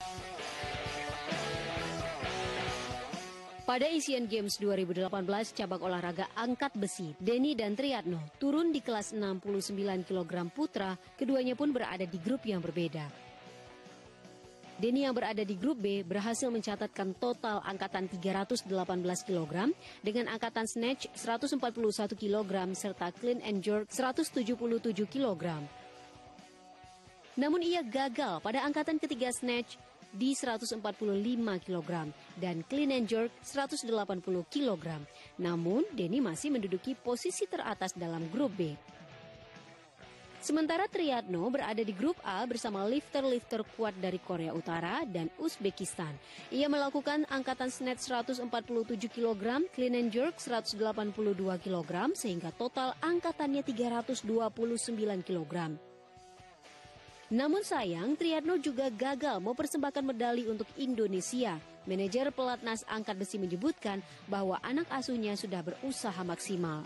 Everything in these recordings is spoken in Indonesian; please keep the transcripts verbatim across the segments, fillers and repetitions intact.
Pada Asian Games dua ribu delapan belas cabang olahraga angkat besi, Denny dan Triatno turun di kelas enam puluh sembilan kilogram putra, keduanya pun berada di grup yang berbeda. Denny yang berada di grup B berhasil mencatatkan total angkatan tiga ratus delapan belas kilogram dengan angkatan snatch seratus empat puluh satu kilogram serta clean and jerk seratus tujuh puluh tujuh kilogram. Namun ia gagal pada angkatan ketiga snatch di seratus empat puluh lima kilogram dan clean and jerk seratus delapan puluh kilogram. Namun Denny masih menduduki posisi teratas dalam grup B. Sementara Triatno berada di grup A bersama lifter-lifter kuat dari Korea Utara dan Uzbekistan. Ia melakukan angkatan snatch seratus empat puluh tujuh kilogram, clean and jerk seratus delapan puluh dua kilogram sehingga total angkatannya tiga ratus dua puluh sembilan kilogram. Namun sayang, Triatno juga gagal mempersembahkan medali untuk Indonesia. Manajer pelatnas angkat besi menyebutkan bahwa anak asuhnya sudah berusaha maksimal.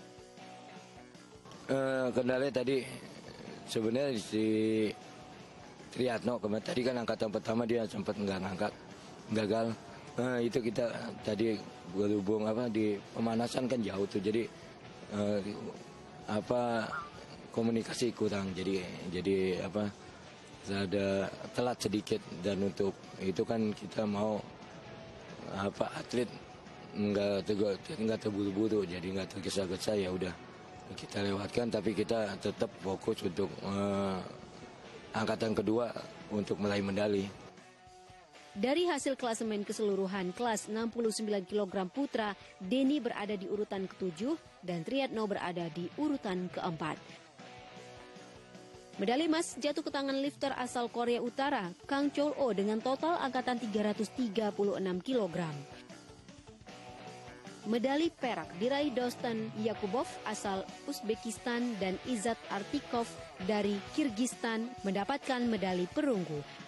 Uh, kendala tadi sebenarnya si Triatno kemarin tadi kan angkatan pertama dia sempat nggak ngangkat, gagal. Uh, itu kita tadi berhubung apa di pemanasan kan jauh tuh, jadi uh, apa komunikasi kurang, jadi jadi apa ada telat sedikit, dan untuk itu kan kita mau apa atlet nggak nggak terburu-buru, jadi nggak tergesa-gesa, ya udah kita lewatkan, tapi kita tetap fokus untuk uh, angkatan kedua untuk meraih medali. Dari hasil klasemen keseluruhan kelas enam puluh sembilan kilogram putra, Denny berada di urutan ketujuh dan Triatno berada di urutan keempat. Medali emas jatuh ke tangan lifter asal Korea Utara, Kang Chol-oh dengan total angkatan tiga ratus tiga puluh enam kilogram. Medali perak diraih Dostan Yakubov asal Uzbekistan dan Izzat Artikov dari Kirgistan mendapatkan medali perunggu.